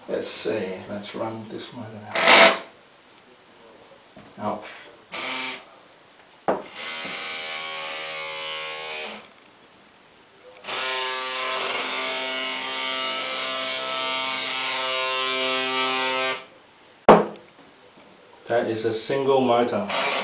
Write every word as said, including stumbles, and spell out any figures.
Let's see, let's run this motor out. Ouch. That is a single motor.